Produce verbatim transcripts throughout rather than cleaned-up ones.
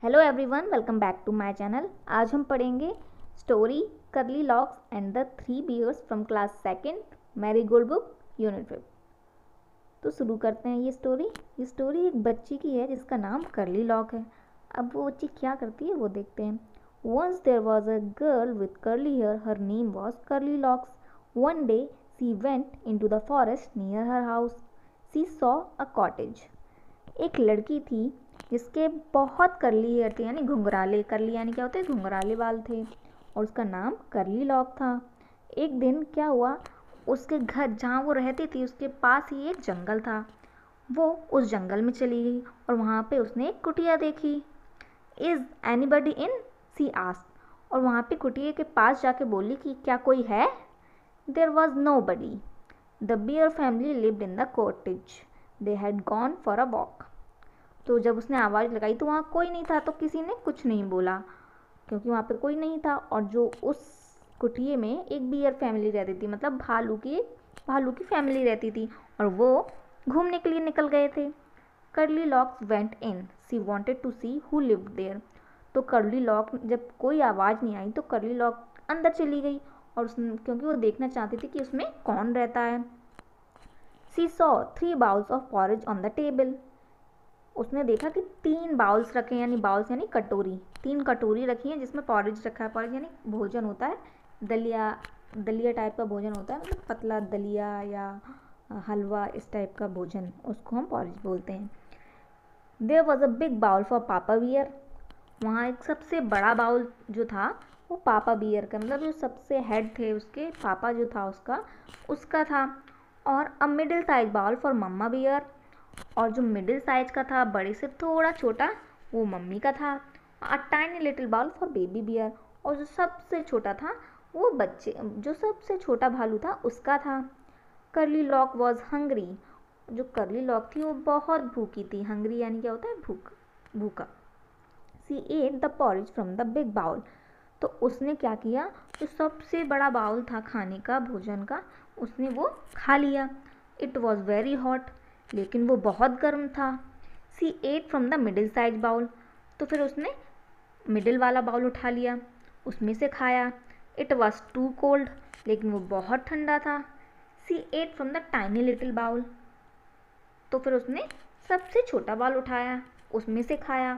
Hello everyone, welcome back to my channel. आज हम पढ़ेंगे story curly locks and the three bears from class second, marigold book, unit fifth. तो शुरू करते हैं ये स्टोरी। ये स्टोरी एक बच्ची की है जिसका नाम करली लॉक है। अब वो बच्ची क्या करती है वो देखते हैं। Once there was a girl with curly hair, her name was curly locks. One day she went into the forest near her house. She saw a cottage. एक लड़की थी जिसके बहुत करली हेयर थे, यानी घुंघराले। करली यानी क्या होते हैं? घुंघराले बाल थे, और उसका नाम करली लॉक था। एक दिन क्या हुआ, उसके घर जहाँ वो रहती थी उसके पास ही एक जंगल था। वो उस जंगल में चली गई और वहाँ पे उसने एक कुटिया देखी। Is anybody in, she asked. और वहाँ पे कुटिया के पास जाके बोली कि क्या कोई है? There was no body. The bear family lived in the cottage. They had gone for a walk. तो जब उसने आवाज़ लगाई तो वहाँ कोई नहीं था, तो किसी ने कुछ नहीं बोला क्योंकि वहाँ पर कोई नहीं था। और जो उस कुटिये में एक बियर फैमिली रहती थी, मतलब भालू की भालू की फैमिली रहती थी, और वो घूमने के लिए निकल गए थे। Curly lock went in, she wanted to see who lived there. तो करली लॉक, जब कोई आवाज़ नहीं आई तो करली लॉक अंदर चली गई, और उसने, क्योंकि वो देखना चाहती थी कि उसमें कौन रहता है। She saw three bowls of porridge on the table. उसने देखा कि तीन बाउल्स रखे हैं, यानी बाउल्स यानी कटोरी, तीन कटोरी रखी हैं जिसमें पॉरेज रखा है। पॉरेज यानी भोजन होता है, दलिया दलिया टाइप का भोजन होता है, मतलब पतला दलिया या हलवा, इस टाइप का भोजन, उसको हम पॉरेज बोलते हैं। There was a big bowl for papa bear. वहाँ एक सबसे बड़ा बाउल जो था वो पापा बियर का, मतलब जो सबसे हेड थे उसके, पापा जो था उसका उसका था। और a middle size bowl for mamma bear. और जो मिडिल साइज का था, बड़े से थोड़ा छोटा, वो मम्मी का था। A tiny little bowl for baby bear. और जो सबसे छोटा था वो बच्चे, जो सबसे छोटा भालू था उसका था। Curly lock was hungry. जो करली लॉक थी वो बहुत भूखी थी। हंग्री यानी क्या होता है? भूख भूखा। She ate the porridge from the big bowl. तो उसने क्या किया, जो सबसे बड़ा बाउल था खाने का, भोजन का, उसने वो खा लिया। इट वॉज वेरी हॉट, लेकिन वो बहुत गर्म था। She ate from the middle size bowl. तो फिर उसने मिडिल वाला बाउल उठा लिया, उसमें से खाया। इट वॉज टू कोल्ड, लेकिन वो बहुत ठंडा था। She ate from the tiny little bowl. तो फिर उसने सबसे छोटा बाउल उठाया, उसमें से खाया।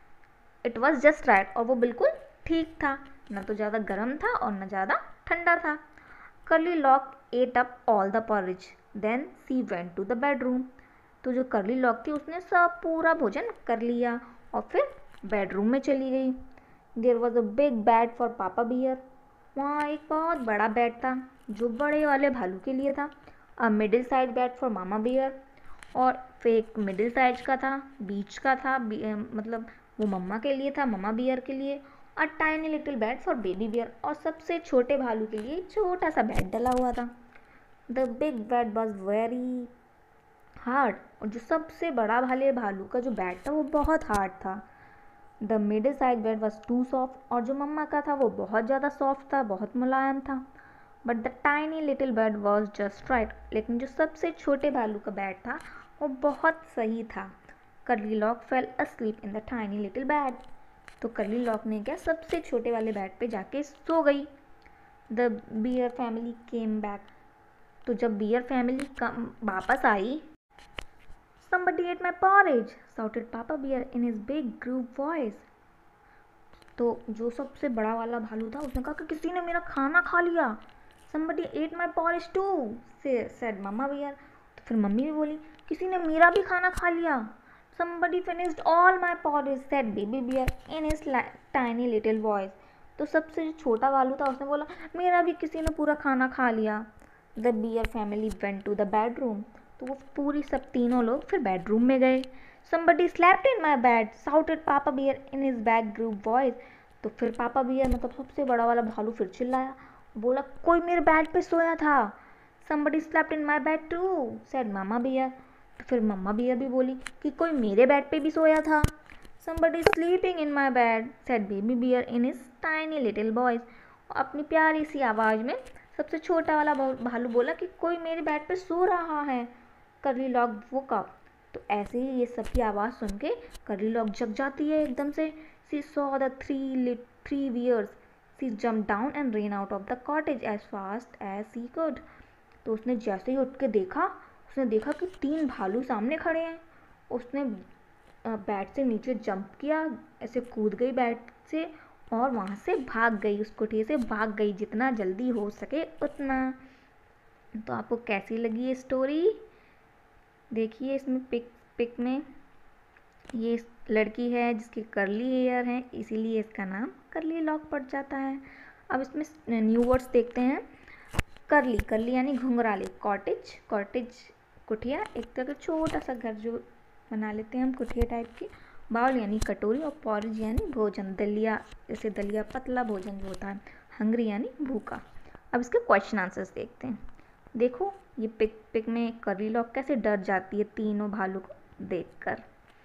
इट वॉज जस्ट राइट, और वो बिल्कुल ठीक था, न तो ज़्यादा गर्म था और न ज़्यादा ठंडा था। Curly lock ate up all the porridge, then she went to the bedroom. तो जो करली लॉक थी उसने सब पूरा भोजन कर लिया और फिर बेडरूम में चली गई। There was a big bed for papa bear. वहाँ एक बहुत बड़ा बेड था जो बड़े वाले भालू के लिए था। A middle size bed for mama bear. और फिर एक मिडिल साइज का था, बीच का था, मतलब वो मम्मा के लिए था, मम्मा बियर के लिए। और tiny little bed for baby bear, और सबसे छोटे भालू के लिए छोटा सा बेड डला हुआ था। The big bed was very hard. और जो सबसे बड़ा भाले भालू का जो बेड था वो बहुत हार्ड था। The middle size bed was too soft. और जो मम्मा का था वो बहुत ज़्यादा सॉफ्ट था, बहुत मुलायम था। But the tiny little bed was just right. लेकिन जो सबसे छोटे भालू का बेड था वो बहुत सही था। Curly lock fell asleep in the tiny little bed. तो करली लॉक ने क्या, सबसे छोटे वाले बेड पे जाके सो गई। The bear family came back. तो जब बियर फैमिली वापस आई, somebody ate my porridge, shouted Papa Bear in his big group voice. तो जो सबसे बड़ा वाला भालू था उसने कहा कि किसी ने मेरा खाना खा लिया। somebody ate my porridge too, said Mama Bear. तो फिर मम्मी भी बोली किसी ने मेरा भी खाना खा लिया। somebody finished all my porridge, said Baby Bear in his tiny little voice. तो सबसे जो छोटा भालू था उसने बोला मेरा भी किसी ने पूरा खाना खा लिया। The bear family went to the bedroom. तो वो पूरी सब तीनों लोग फिर बेडरूम में गए। Somebody slept in my bed, shouted Papa Bear in his back group voice. तो फिर पापा बियर, मतलब सबसे बड़ा वाला भालू, फिर चिल्लाया, बोला कोई मेरे बेड पे सोया था। Somebody slept in my bed too, said Mama Bear. तो फिर मम्मा बियर भी बोली कि कोई मेरे बेड पे भी सोया था। Somebody sleeping in my bed, said Baby Bear in his tiny little voice. अपनी प्यारी सी आवाज़ में सबसे छोटा वाला भालू बोला कि कोई मेरे बेड पे सो रहा है। करली लॉक woke up. तो ऐसे ही ये सबकी आवाज़ सुन के कर्ली लॉक जग जाती है एकदम से। She saw the three three bears, she jump down and ran out of the cottage as fast as she could. तो उसने जैसे ही उठ के देखा, उसने देखा कि तीन भालू सामने खड़े हैं। उसने बेड से नीचे जंप किया, ऐसे कूद गई बेड से और वहाँ से भाग गई, उस कुटिया से भाग गई जितना जल्दी हो सके उतना। तो आपको कैसी लगी ये स्टोरी? देखिए इसमें पिक पिक में ये लड़की है जिसके कर्ली हेयर हैं, इसीलिए इसका नाम कर्ली लॉक पड़ जाता है। अब इसमें न्यू वर्ड्स देखते हैं। कर्ली, कर्ली यानी घुंघराले। कॉटेज, कॉटेज कुटिया, एक तरह का छोटा सा घर जो बना लेते हैं हम कुटिया टाइप की। बाउल यानी कटोरी और पॉरेज यानी भोजन, दलिया, जैसे दलिया पतला भोजन जो होता है। हंग्री यानी भूखा। अब इसके क्वेश्चन आंसर्स देखते हैं। देखो ये पिक पिक में कर्ली लॉक कैसे डर जाती है तीनों भालू को देखकर।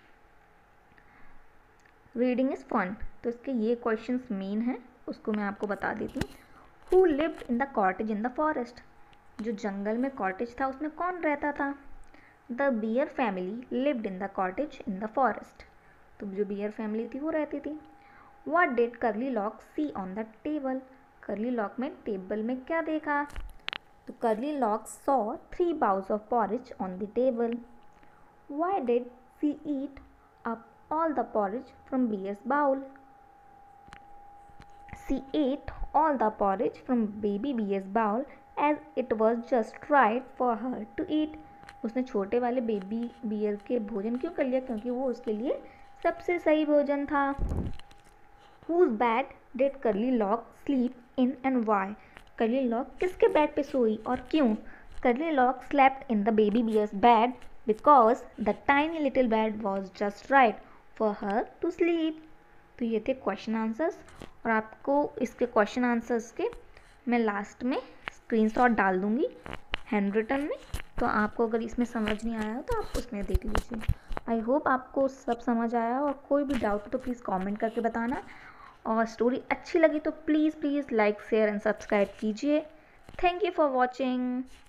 रीडिंग इज फन, तो इसके ये क्वेश्चंस मेन हैं, उसको मैं आपको बता देती हूँ। Who lived in the cottage in the forest, जो जंगल में कॉटेज था उसमें कौन रहता था? The bear family lived in the cottage in the forest, तो जो बियर फैमिली थी वो रहती थी। What did curly lock see on the table, curly lock में टेबल में क्या देखा? तो curly lock saw three bowls of porridge on the table. Why did she eat up all the porridge from bear's bowl? She ate all the porridge from baby bear's bowl as it was just right for her to eat. उसने छोटे वाले baby beer के भोजन क्यों कर लिया? क्योंकि वो उसके लिए सबसे सही भोजन था। Whose bed did Curly Lock sleep in and why? Curly lock किसके बेड पे सोई और क्यों? Curly lock slept in the baby bear's bed because the tiny little bed was just right for her to sleep. तो ये थे question answers, और आपको इसके क्वेश्चन आंसर्स के मैं लास्ट में स्क्रीनशॉट डाल दूँगी हैंड रिटन में, तो आपको अगर इसमें समझ नहीं आया हो तो आप उसमें देख लीजिए। आई होप आपको सब समझ आया, और कोई भी डाउट हो तो प्लीज़ कमेंट करके बताना, और स्टोरी अच्छी लगी तो please please like share and subscribe कीजिए। Thank you for watching.